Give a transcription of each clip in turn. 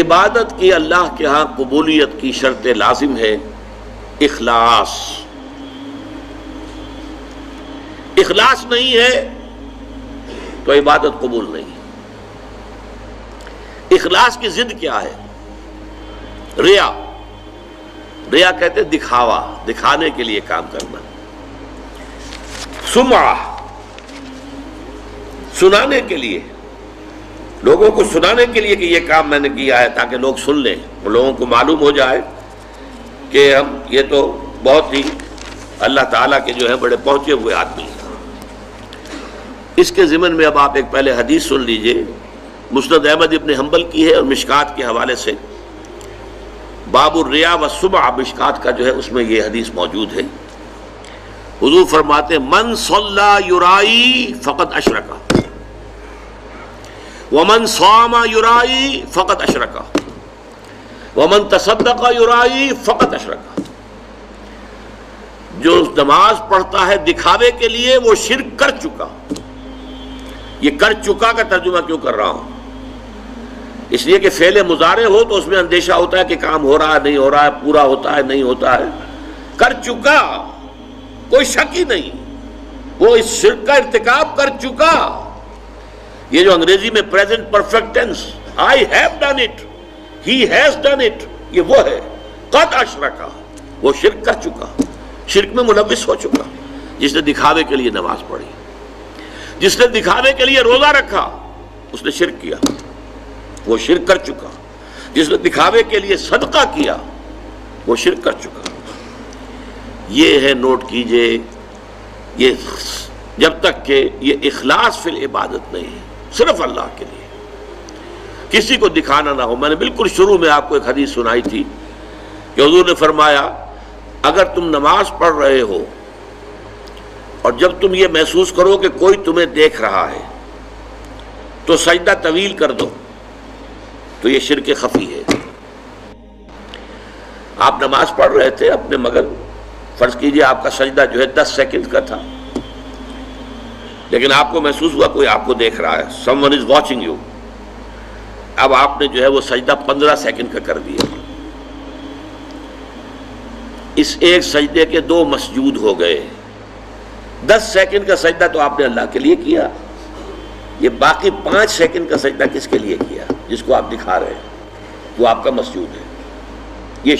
عبادت کی اللہ کے ہاں قبولیت کی شرط لازم ہے اخلاص. اخلاص نہیں ہے تو عبادت قبول نہیں. اخلاص کی ضد کیا ہے؟ ریا. ریا کہتے ہیں دکھاوا، دکھانے کے لیے کام کرنا. سمعہ، سنانے کے لیے، لوگوں کو سنانے کے لیے کہ یہ کام میں نے کیا ہے تاکہ لوگ سن لیں، لوگوں کو معلوم ہو جائے کہ ہم یہ تو بہت ہی اللہ تعالیٰ کے جو ہے بڑے پہنچے ہوئے آدمی ہیں. اس کے ضمن میں اب آپ ایک پہلے حدیث سن لیجئے، مسند احمد ابن حنبل کی ہے اور مشکات کے حوالے سے. باب الریا والسمعہ مشکات کا جو ہے اس میں یہ حدیث موجود ہے. حضور فرماتے ہیں من صلی یرائی فقد اشرک ومن صام یرائی فقد اشرک ومن تصدق یرائی فقد اشرک. جو نماز پڑھتا ہے دکھاوے کے لیے وہ شرک کر چکا. یہ کر چکا کا ترجمہ کیوں کر رہا ہوں؟ اس لیے کہ فعل مضارع ہو تو اس میں اندیشہ ہوتا ہے کہ کام ہو رہا ہے نہیں ہو رہا ہے، پورا ہوتا ہے نہیں ہوتا ہے. کر چکا، کوئی شک ہی نہیں، وہ اس شرک کا ارتکاب کر چکا. یہ جو انگریزی میں present perfect tense, I have done it, he has done it, یہ وہ ہے قد اشرکا. وہ شرک کر چکا، شرک میں ملوث ہو چکا. جس نے دکھاوے کے لیے نماز پڑھی، جس نے دکھاوے کے لیے روزہ رکھا، اس نے شرک کیا، وہ شرک کر چکا. جس نے دکھاوے کے لیے صدقہ کیا، وہ شرک کر چکا. یہ ہے، نوٹ کیجئے، یہ جب تک کہ یہ اخلاص فی العبادت نہیں ہے، صرف اللہ کے لیے، کسی کو دکھانا نہ ہو. میں نے بالکل شروع میں آپ کو ایک حدیث سنائی تھی کہ حضور نے فرمایا اگر تم نماز پڑھ رہے ہو اور جب تم یہ محسوس کرو کہ کوئی تمہیں دیکھ رہا ہے تو سجدہ طویل کر دو، تو یہ شرک خفی ہے. آپ نماز پڑھ رہے تھے اپنے مگر فرض کیجئے آپ کا سجدہ جو ہے 10 سیکنڈ کا تھا، لیکن آپ کو محسوس ہوا کوئی آپ کو دیکھ رہا ہے، someone is watching you. اب آپ نے جو ہے وہ سجدہ 15 سیکنڈ کا کر دیا. اس ایک سجدے کے 2 مسجود ہو گئے. 10 سیکنڈ کا سجدہ تو آپ نے اللہ کے لیے کیا، یہ باقی 5 سیکنڈ کا سجدہ کس کے لیے کیا؟ جس کو آپ دکھا رہے ہیں، وہ آپ کا مسجود ہے. یہ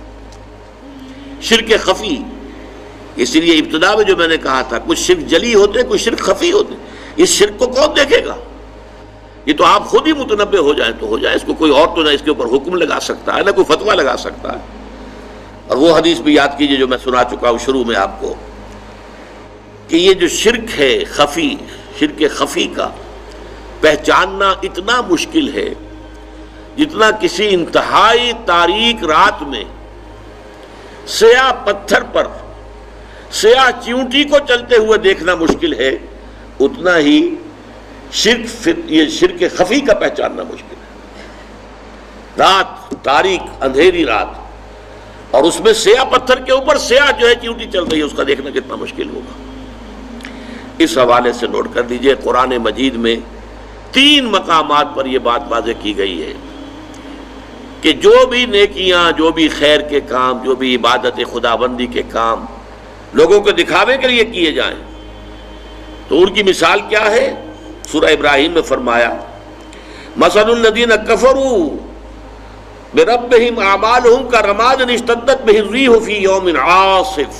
شرک خفی. اس لیے ابتدا میں جو میں نے کہا تھا کچھ شرک جلی ہوتے، کچھ شرک خفی ہوتے. اس شرک کو کون دیکھے گا؟ یہ تو آپ خود ہی متنبہ ہو جائیں تو ہو جائے. اس کو کوئی اور تو نہ اس کے اوپر حکم لگا سکتا ہے، نہ کوئی فتویٰ لگا سکتا ہے. اور وہ حدیث بھی یاد کیجئے جو میں سنا چکا ہوں شروع میں آپ کو، کہ یہ جو شرک ہے خفی، شرک خفی کا پہچاننا اتنا مشکل ہے جتنا کسی انتہائی تاریک رات میں سیاہ پتھر پر سیاہ چیونٹی کو چلتے ہوئے دیکھنا مشکل ہے، اتنا ہی یہ شرک خفی کا پہچاننا مشکل ہے. رات تاریک اندھیری رات اور اس میں سیاہ پتھر کے اوپر سیاہ جو ہے چیونٹی چل رہی ہے، اس کا دیکھنا کتنا مشکل ہوگا. اس حوالے سے نوٹ کر دیجئے قرآن مجید میں 3 مقامات پر یہ بات واضح کی گئی ہے کہ جو بھی نیکیاں، جو بھی خیر کے کام، جو بھی عبادت خداوندی کے کام لوگوں کو دکھاوے کے لیے کیے جائیں تو ان کی مثال کیا ہے؟ سورہ ابراہیم میں فرمایا مثل الذین کفروا بربہم اعمالہم کرماد اشتدت بہ الریح فی یوم عاصف.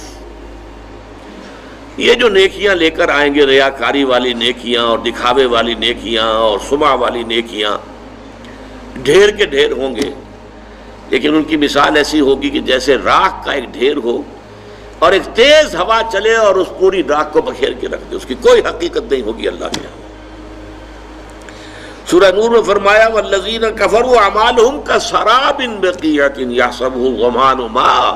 یہ جو نیکیاں لے کر آئیں گے، ریاکاری والی نیکیاں اور دکھاوے والی نیکیاں اور سمعہ والی نیکیاں، ڈھیر کے ڈھیر ہوں گے، لیکن ان کی مثال ایسی ہوگی کہ جیسے راکھ کا ایک ڈھیر ہو اور ایک تیز ہوا چلے اور اس پوری راکھ کو بکھیر کے رکھ دے. اس کی کوئی حقیقت نہیں ہوگی اللہ کے یہاں. سورہ نور میں فرمایا والذین کفروا اعمالہم کسراب بقیعۃ یحسبہ الظمآن ماء.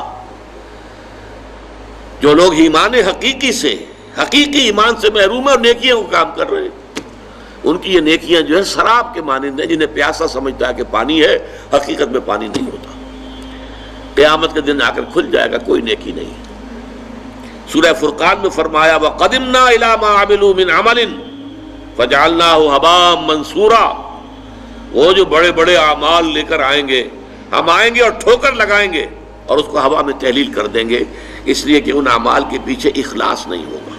جو لوگ ایمان حقیقی سے، حقیقی ایمان سے محروم ہیں اور نیکیوں کو کام کر رہے ہیں، ان کی یہ نیکیاں جو ہے سراب کے مانند ہیں، جنہیں پیاسا سمجھتا ہے کہ پانی ہے، حقیقت میں پانی نہیں ہوتا. قیامت کے دن آ کر کھل جائے گا، کوئی نیکی نہیں. سورہ فرقان میں فرمایا وَقَدِمْنَا إِلَىٰ مَا عَمِلُوا مِنْ عَمَلٍ فَجَعَلْنَاهُ هَبَاءً مَنْثُورًا وہ جو بڑے بڑے اعمال لے کر آئیں گے، ہم آئیں گے اور ٹھوکر لگائیں گے اور اس کو ہوا میں تحلیل کر دیں گے، اس لیے کہ ان اعمال کے پیچھے اخلاص نہیں ہوگا۔